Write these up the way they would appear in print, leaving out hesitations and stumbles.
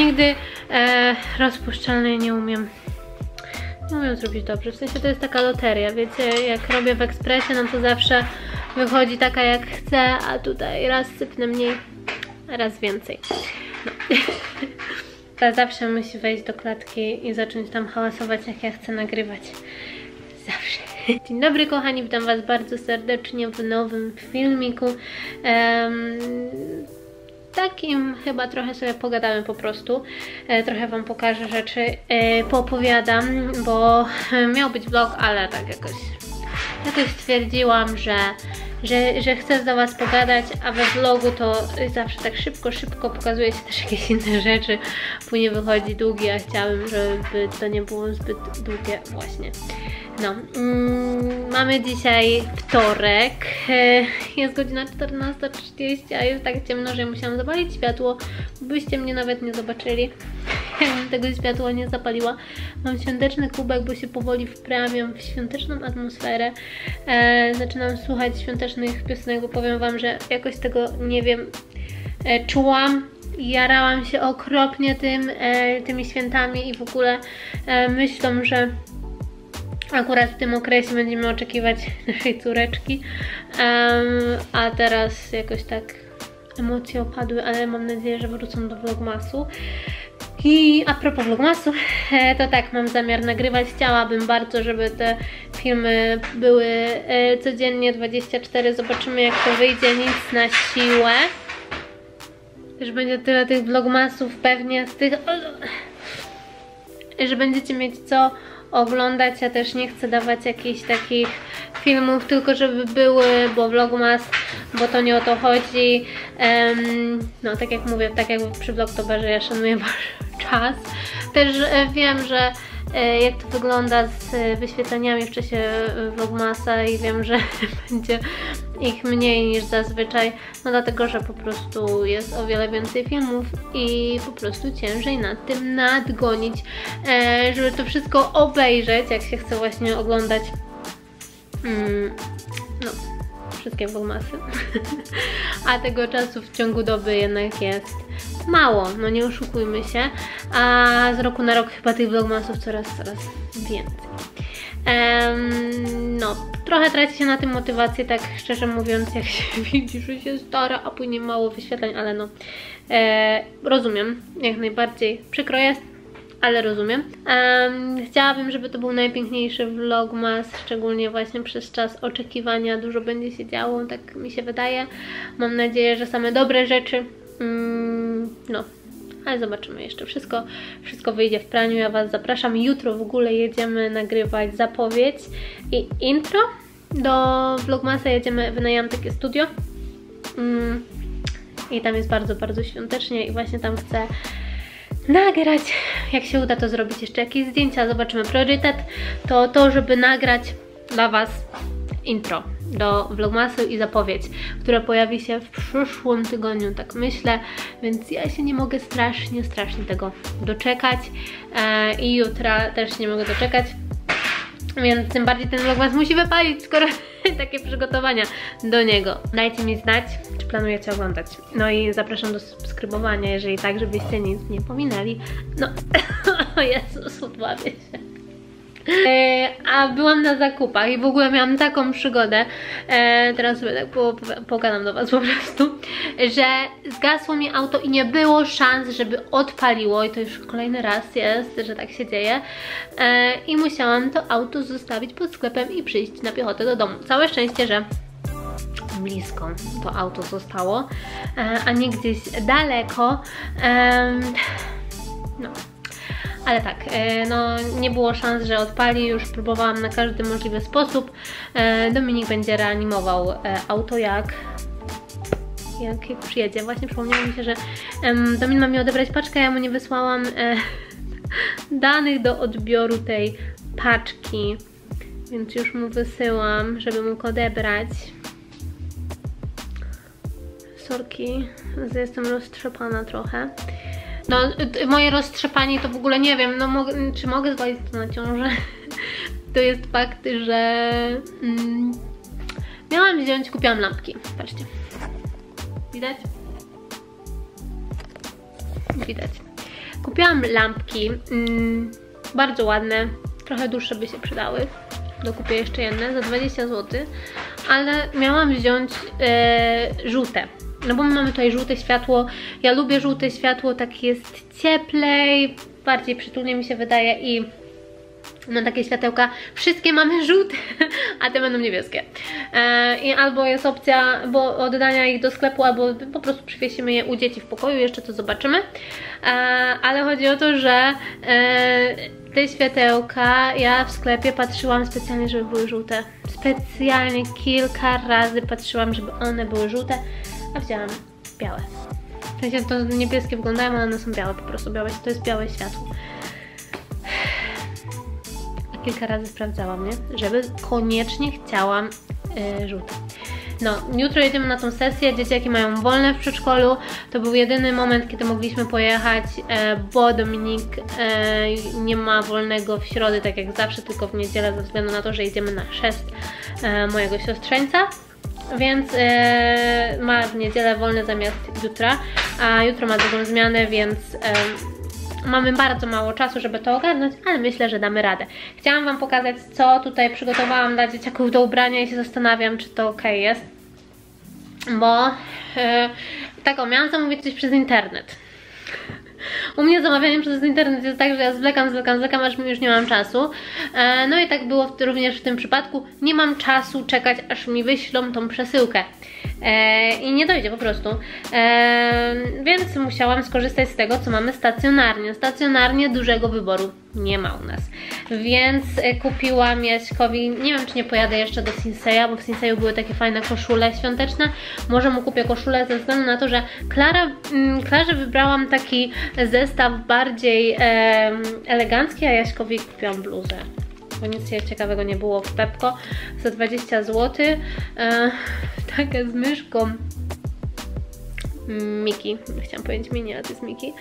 nigdy rozpuszczalnej nie umiem zrobić dobrze. W sensie to jest taka loteria, wiecie, jak robię w ekspresie, no to zawsze wychodzi taka jak chcę, a tutaj raz sypnę mniej, raz więcej. No. Ta zawsze musi wejść do klatki i zacząć tam hałasować, jak ja chcę nagrywać. Zawsze. Dzień dobry kochani, witam was bardzo serdecznie w nowym filmiku. Takim chyba trochę sobie pogadamy po prostu, trochę wam pokażę rzeczy, poopowiadam, bo miał być vlog, ale tak jakoś stwierdziłam, że chcę do was pogadać, a we vlogu to zawsze tak szybko pokazuje się też jakieś inne rzeczy, później wychodzi długi, a chciałabym, żeby to nie było zbyt długie właśnie. No, mamy dzisiaj wtorek, jest godzina 14:30, a jest tak ciemno, że musiałam zapalić światło, byście mnie nawet nie zobaczyli, jakbym tego światła nie zapaliła. Mam świąteczny kubek, bo się powoli wprawiam w świąteczną atmosferę, zaczynam słuchać świątecznych piosenek, bo powiem wam, że jakoś tego, nie wiem, czułam. Jarałam się okropnie tymi świętami i w ogóle myślą, że akurat w tym okresie będziemy oczekiwać naszej córeczki, a teraz jakoś tak emocje opadły, ale mam nadzieję, że wrócą do vlogmasu. I a propos vlogmasu, to tak, mam zamiar nagrywać. Chciałabym bardzo, żeby te filmy były codziennie 24, zobaczymy jak to wyjdzie, nic na siłę. Też będzie tyle tych vlogmasów pewnie z tych, że będziecie mieć co oglądać. Ja też nie chcę dawać jakichś takich filmów tylko żeby były, bo vlogmas, bo to nie o to chodzi. No tak jak mówię, tak jak przy vlogtoberze, ja szanuję wasz czas. Też wiem, że jak to wygląda z wyświetleniami w czasie vlogmasa i wiem, że będzie ich mniej niż zazwyczaj, no dlatego, że po prostu jest o wiele więcej filmów i po prostu ciężej nad tym nadgonić, żeby to wszystko obejrzeć, jak się chce właśnie oglądać no, wszystkie vlogmasy. A tego czasu w ciągu doby jednak jest mało, no nie oszukujmy się, a z roku na rok chyba tych vlogmasów coraz więcej. No, trochę traci się na tym motywację, tak szczerze mówiąc, jak się widzi, że się stara, a później mało wyświetleń, ale no, rozumiem, jak najbardziej przykro jest, ale rozumiem. Chciałabym, żeby to był najpiękniejszy vlogmas, szczególnie właśnie przez czas oczekiwania, dużo będzie się działo, tak mi się wydaje. Mam nadzieję, że same dobre rzeczy, no, ale zobaczymy jeszcze. Wszystko wyjdzie w praniu. Ja was zapraszam. Jutro w ogóle jedziemy nagrywać zapowiedź i intro. Do vlogmasa jedziemy, wynajęłam takie studio i tam jest bardzo świątecznie i właśnie tam chcę nagrać, jak się uda, to zrobić jeszcze jakieś zdjęcia. Zobaczymy. Priorytet to żeby nagrać dla was intro do vlogmasu i zapowiedź, która pojawi się w przyszłym tygodniu, tak myślę, więc ja się nie mogę strasznie tego doczekać i jutra też nie mogę doczekać, więc tym bardziej ten vlogmas musi wypalić, skoro takie przygotowania do niego. Dajcie mi znać, czy planujecie oglądać. No i zapraszam do subskrybowania, jeżeli tak, żebyście nic nie pominęli. No, o Jezus, udławię się. A byłam na zakupach i w ogóle miałam taką przygodę, teraz sobie tak pogadam do was po prostu, że zgasło mi auto i nie było szans, żeby odpaliło i to już kolejny raz jest, że tak się dzieje i musiałam to auto zostawić pod sklepem i przyjść na piechotę do domu. Całe szczęście, że blisko to auto zostało, a nie gdzieś daleko, no. Ale tak, no nie było szans, że odpali, już próbowałam na każdy możliwy sposób. Dominik będzie reanimował auto jak przyjedzie. Właśnie przypomniało mi się, że Dominik ma mi odebrać paczkę, ja mu nie wysłałam danych do odbioru tej paczki, więc już mu wysyłam, żeby mógł odebrać. Sorki, jestem roztrzepana trochę. No, moje roztrzepanie to w ogóle nie wiem, no czy mogę zwalić to na ciążę? To jest fakt, że miałam wziąć, kupiłam lampki, patrzcie. Widać? Widać. Kupiłam lampki, bardzo ładne, trochę dłuższe by się przydały. Dokupię jeszcze jedne za 20 zł, ale miałam wziąć żółte. No bo my mamy tutaj żółte światło, ja lubię żółte światło, tak jest cieplej, bardziej przytulnie mi się wydaje i mam takie światełka, wszystkie mamy żółte, a te będą niebieskie. I albo jest opcja oddania ich do sklepu, albo po prostu przywiesimy je u dzieci w pokoju, jeszcze to zobaczymy. Ale chodzi o to, że te światełka ja w sklepie patrzyłam specjalnie, żeby były żółte. Specjalnie kilka razy patrzyłam, żeby one były żółte, a wzięłam białe. W sensie to niebieskie wyglądają, ale one są białe, po prostu białe, to jest białe światło. Kilka razy sprawdzałam, nie? Żeby koniecznie chciałam żółte. No, jutro jedziemy na tą sesję, dzieciaki mają wolne w przedszkolu. To był jedyny moment, kiedy mogliśmy pojechać, bo Dominik nie ma wolnego w środę, tak jak zawsze, tylko w niedzielę, ze względu na to, że jedziemy na chrzest mojego siostrzeńca. Więc ma w niedzielę wolne zamiast jutra, a jutro ma drugą zmianę, więc mamy bardzo mało czasu, żeby to ogarnąć, ale myślę, że damy radę. Chciałam Wam pokazać, co tutaj przygotowałam dla dzieciaków do ubrania i się zastanawiam, czy to ok jest. Bo tak, miałam zamówić coś przez internet. U mnie zamawianie przez internet jest tak, że ja zwlekam, aż już nie mam czasu. No i tak było również w tym przypadku. Nie mam czasu czekać, aż mi wyślą tą przesyłkę. I nie dojdzie po prostu. Więc musiałam skorzystać z tego, co mamy stacjonarnie. Stacjonarnie dużego wyboru nie ma u nas. Więc kupiłam Jaśkowi, nie wiem, czy nie pojadę jeszcze do Sinseya, bo w Sinseyu były takie fajne koszule świąteczne. Może mu kupię koszulę ze względu na to, że Klarze wybrałam taki zestaw bardziej elegancki, a Jaśkowi kupiłam bluzę. Bo nic ciekawego nie było w Pepko za 20 zł. Taka z myszką. Miki, chciałam powiedzieć mini, ale to jest Miki.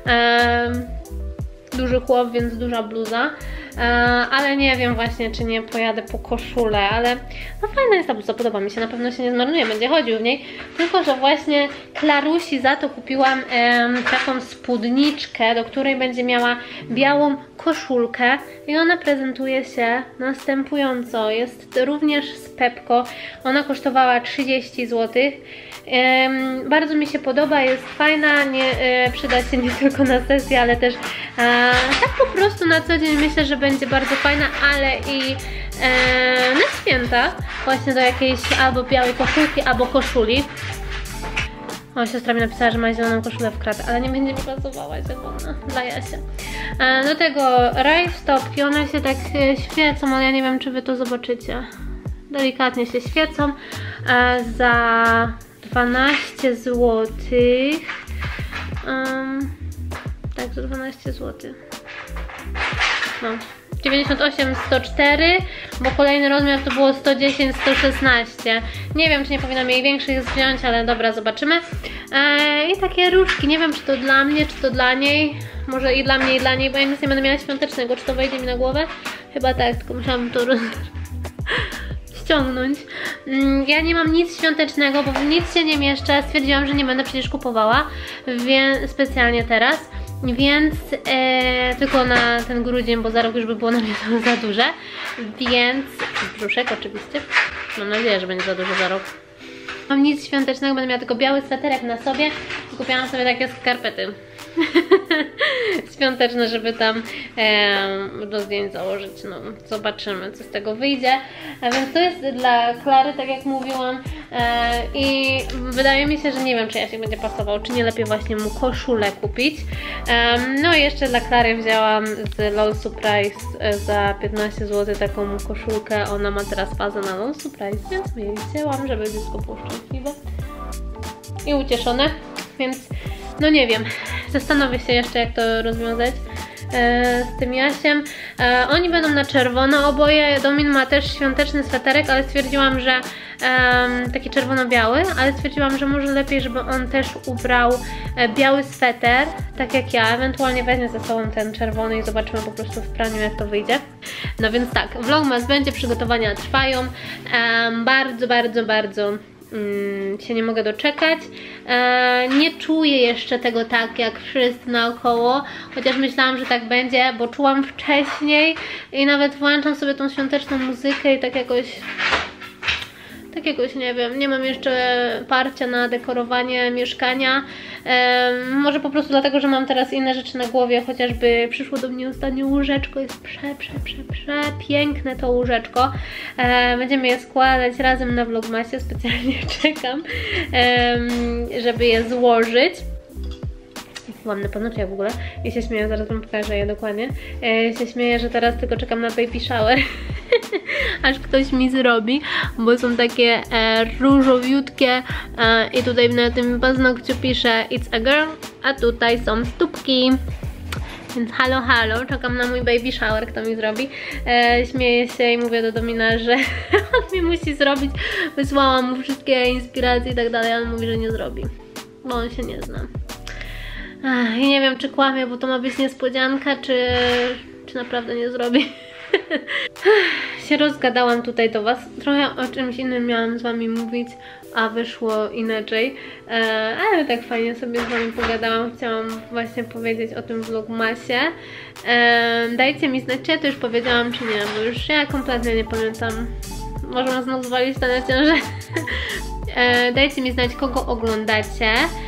Duży chłop, więc duża bluza, ale nie wiem właśnie, czy nie pojadę po koszulę, ale no fajna jest ta bluza, podoba mi się, na pewno się nie zmarnuje, będzie chodził w niej, tylko że właśnie Klarusi za to kupiłam taką spódniczkę, do której będzie miała białą koszulkę i ona prezentuje się następująco, jest również z Pepko, ona kosztowała 30 zł. Bardzo mi się podoba, jest fajna, przyda się nie tylko na sesję, ale też tak po prostu na co dzień myślę, że będzie bardzo fajna, ale i na święta właśnie do jakiejś albo białej koszulki, albo koszuli. O, siostra mi napisała, że ma zieloną koszulę w kratę, ale nie będzie mi pasowała zielona dla Jasia. Do tego rajstopki, one się tak świecą, ale ja nie wiem, czy Wy to zobaczycie. Delikatnie się świecą. Za 12 zł. Tak, za 12 zł. No. 98, 104, bo kolejny rozmiar to było 110, 116. Nie wiem, czy nie powinnam jej większych wziąć, ale dobra, zobaczymy. I takie różki, nie wiem, czy to dla mnie, czy to dla niej. Może i dla mnie, i dla niej, bo ja nic nie będę miała świątecznego. Czy to wejdzie mi na głowę? Chyba tak, tylko musiałam to ściągnąć. Ja nie mam nic świątecznego, bo w nic się nie mieszczę. Stwierdziłam, że nie będę przecież kupowała specjalnie teraz. Więc tylko na ten grudzień, bo za rok już by było na mnie to za duże. Więc brzuszek oczywiście. Mam nadzieję, że będzie za dużo za rok. Mam nic świątecznego, będę miała tylko biały sweterek na sobie i kupiłam sobie takie skarpety świąteczne, żeby tam do zdjęć założyć. No, zobaczymy, co z tego wyjdzie. Więc to jest dla Klary, tak jak mówiłam. I wydaje mi się, że nie wiem, czy Jasiek będzie pasował, czy nie lepiej właśnie mu koszulę kupić. No i jeszcze dla Klary wzięłam z LOL Surprise za 15 zł taką koszulkę. Ona ma teraz fazę na LOL Surprise, więc jej wzięłam, żeby dziecko było szczęśliwe i ucieszone. Więc no nie wiem, zastanowię się jeszcze, jak to rozwiązać z tym Jasiem. Oni będą na czerwono oboje. Domin ma też świąteczny sweterek, ale stwierdziłam, że taki czerwono-biały, ale stwierdziłam, że może lepiej, żeby on też ubrał biały sweter, tak jak ja. Ewentualnie weźmie ze sobą ten czerwony i zobaczymy po prostu w praniu, jak to wyjdzie. No więc tak, vlogmas będzie, przygotowania trwają. Bardzo się nie mogę doczekać. Nie czuję jeszcze tego tak jak wszyscy naokoło, chociaż myślałam, że tak będzie, bo czułam wcześniej i nawet włączam sobie tą świąteczną muzykę i tak jakoś nie wiem, nie mam jeszcze parcia na dekorowanie mieszkania. Może po prostu dlatego, że mam teraz inne rzeczy na głowie, chociażby przyszło do mnie ostatnio łóżeczko, jest przepiękne to łóżeczko. Będziemy je składać razem na vlogmasie, specjalnie czekam, żeby je złożyć. Ładne paznokcie w ogóle. I się śmieję, zaraz wam pokażę je dokładnie. Się śmieję, że teraz tylko czekam na baby shower. Aż ktoś mi zrobi, bo są takie różowiutkie i tutaj na tym paznokciu pisze It's a girl, a tutaj są stópki. Więc halo, halo, czekam na mój baby shower, kto mi zrobi. Śmieję się i mówię do Domina, że on mi musi zrobić. Wysłałam mu wszystkie inspiracje i tak dalej, ale on mówi, że nie zrobi, bo on się nie zna. I nie wiem, czy kłamie, bo to ma być niespodzianka, czy naprawdę nie zrobi. Się rozgadałam tutaj do was. Trochę o czymś innym miałam z wami mówić, a wyszło inaczej. Ale tak fajnie sobie z wami pogadałam. Chciałam właśnie powiedzieć o tym vlogmasie. Dajcie mi znać, czy ja to już powiedziałam, czy nie, bo już ja kompletnie nie pamiętam. Możemy znowu zwalić to na ciężar. Dajcie mi znać, kogo oglądacie.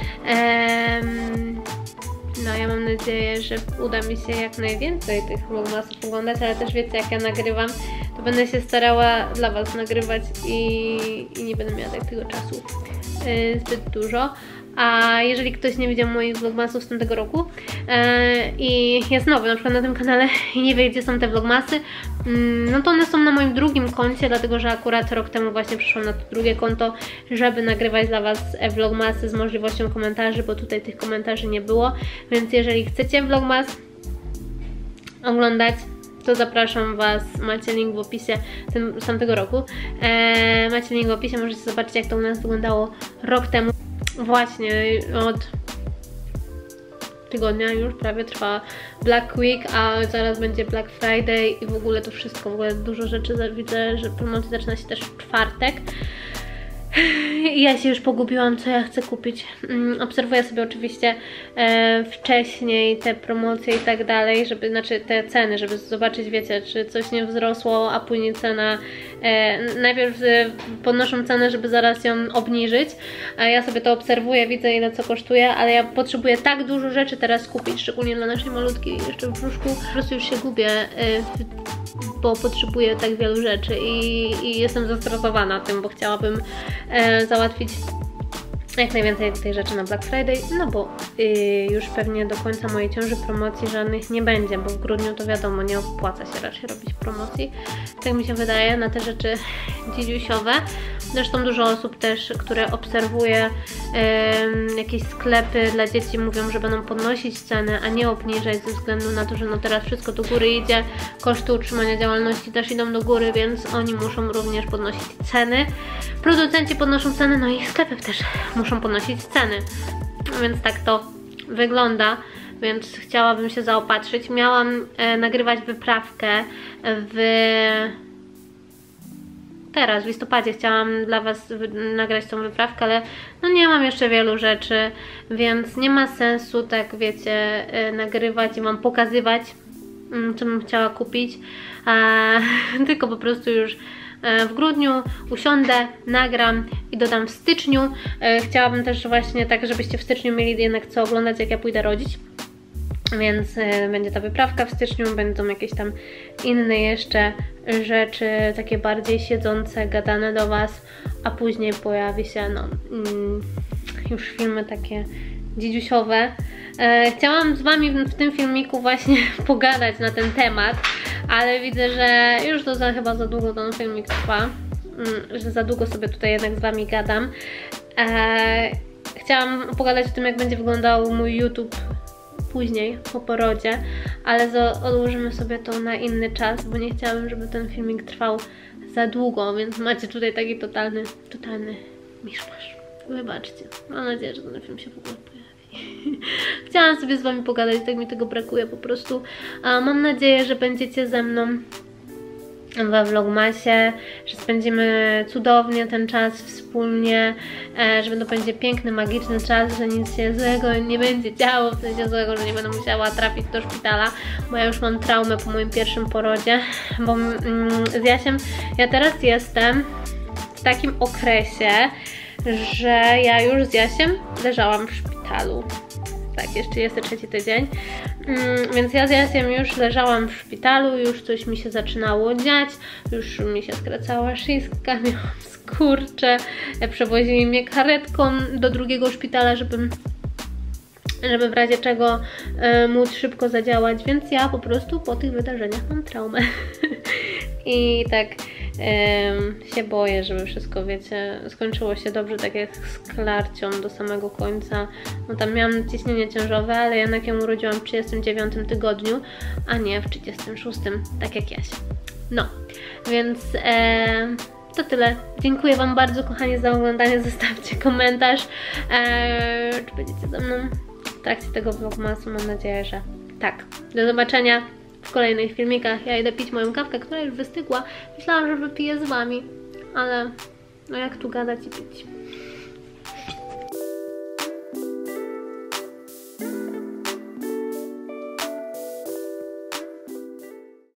No ja mam nadzieję, że uda mi się jak najwięcej tych vlogmasów oglądać, ale też wiecie, jak ja nagrywam, to będę się starała dla was nagrywać i nie będę miała tak tego czasu zbyt dużo. A jeżeli ktoś nie widział moich vlogmasów z tamtego roku i jest nowy na przykład na tym kanale i nie wie, gdzie są te vlogmasy, no to one są na moim drugim koncie, dlatego że akurat rok temu właśnie przyszłam na to drugie konto, żeby nagrywać dla was vlogmasy z możliwością komentarzy, bo tutaj tych komentarzy nie było, więc jeżeli chcecie vlogmas oglądać, to zapraszam was, macie link w opisie z tamtego roku, macie link w opisie, możecie zobaczyć, jak to u nas wyglądało rok temu. Właśnie od tygodnia już prawie trwa Black Week, a zaraz będzie Black Friday i w ogóle to wszystko, w ogóle dużo rzeczy widzę, że promocja zaczyna się też w czwartek. I ja się już pogubiłam, co ja chcę kupić. Obserwuję sobie oczywiście wcześniej te promocje i tak dalej, żeby, znaczy te ceny, żeby zobaczyć, wiecie, czy coś nie wzrosło, a później cena, najpierw podnoszą cenę, żeby zaraz ją obniżyć, a ja sobie to obserwuję, widzę, ile co kosztuje, ale ja potrzebuję tak dużo rzeczy teraz kupić, szczególnie dla naszej malutkiej jeszcze w brzuszku, po prostu już się gubię, bo potrzebuję tak wielu rzeczy i jestem zestresowana tym, bo chciałabym załatwić jak najwięcej tych rzeczy na Black Friday, no bo już pewnie do końca mojej ciąży promocji żadnych nie będzie, bo w grudniu to wiadomo, nie opłaca się raczej robić promocji, tak mi się wydaje, na te rzeczy dzidziusiowe. Zresztą dużo osób też, które obserwuje jakieś sklepy dla dzieci, mówią, że będą podnosić ceny, a nie obniżać ze względu na to, że no teraz wszystko do góry idzie, koszty utrzymania działalności też idą do góry, więc oni muszą również podnosić ceny. Producenci podnoszą ceny, no i sklepy też muszą podnosić ceny, więc tak to wygląda, więc chciałabym się zaopatrzyć. Miałam nagrywać wyprawkę teraz w listopadzie, chciałam dla was nagrać tą wyprawkę, ale no nie mam jeszcze wielu rzeczy, więc nie ma sensu, tak wiecie, nagrywać i wam pokazywać, co bym chciała kupić, tylko po prostu już w grudniu usiądę, nagram i dodam w styczniu. Chciałabym też właśnie tak, żebyście w styczniu mieli jednak co oglądać, jak ja pójdę rodzić. Więc będzie ta wyprawka w styczniu, będą jakieś tam inne jeszcze rzeczy, takie bardziej siedzące, gadane do was, a później pojawi się no, już filmy takie dzidziusiowe. Chciałam z wami w tym filmiku właśnie pogadać na ten temat, ale widzę, że już to chyba za długo ten filmik trwa, że za długo sobie tutaj jednak z wami gadam. Chciałam pogadać o tym, jak będzie wyglądał mój YouTube później, po porodzie, ale odłożymy sobie to na inny czas, bo nie chciałabym, żeby ten filmik trwał za długo, więc macie tutaj taki totalny miszmasz. Wybaczcie. Mam nadzieję, że ten film się w ogóle pojawi. Chciałam sobie z wami pogadać, tak mi tego brakuje po prostu. Mam nadzieję, że będziecie ze mną we vlogmasie, że spędzimy cudownie ten czas wspólnie, że to będzie piękny, magiczny czas, że nic się złego nie będzie działo, w sensie złego, że nie będę musiała trafić do szpitala, bo ja już mam traumę po moim pierwszym porodzie, bo z Jasiem ja teraz jestem w takim okresie, że ja już z Jasiem leżałam w szpitalu. Tak, jeszcze jest 3. tydzień, więc ja z Jasiem już leżałam w szpitalu, już coś mi się zaczynało dziać, już mi się skracała szyjska, miałam skurcze, przewozili mnie karetką do drugiego szpitala, żeby w razie czego móc szybko zadziałać, więc ja po prostu po tych wydarzeniach mam traumę. I tak się boję, żeby wszystko, wiecie, skończyło się dobrze, tak jak z Klarcią do samego końca. No tam miałam ciśnienie ciążowe, ale jednak ją urodziłam w 39 tygodniu, a nie w 36, tak jak Jasia. No, więc to tyle. Dziękuję Wam bardzo, kochani, za oglądanie. Zostawcie komentarz, czy będziecie ze mną w trakcie tego vlogmasu. Mam nadzieję, że tak. Do zobaczenia w kolejnych filmikach. Ja idę pić moją kawkę, która już wystygła. Myślałam, że wypiję z Wami, ale no jak tu gadać i pić.